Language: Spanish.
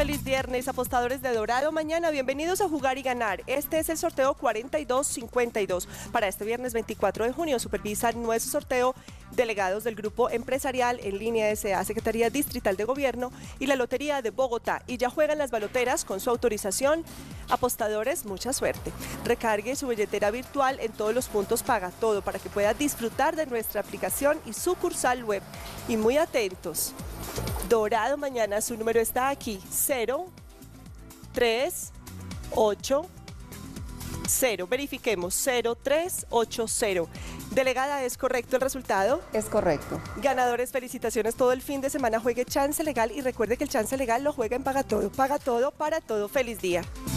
feliz viernes, apostadores de Dorado Mañana, bienvenidos a Jugar y Ganar. Este es el sorteo 4252. Para este viernes 24 de junio supervisan nuestro sorteo delegados del Grupo Empresarial en Línea S.A., Secretaría Distrital de Gobierno y la Lotería de Bogotá. Y ya juegan las baloteras con su autorización. Apostadores, mucha suerte. Recargue su billetera virtual en todos los puntos Paga Todo para que pueda disfrutar de nuestra aplicación y sucursal web. Y muy atentos. Dorado Mañana, su número está aquí, 0380. Verifiquemos, 0380. Delegada, ¿es correcto el resultado? Es correcto. Ganadores, felicitaciones. Todo el fin de semana juegue Chance Legal y recuerde que el Chance Legal lo juega en Paga Todo. Paga Todo para todo. ¡Feliz día!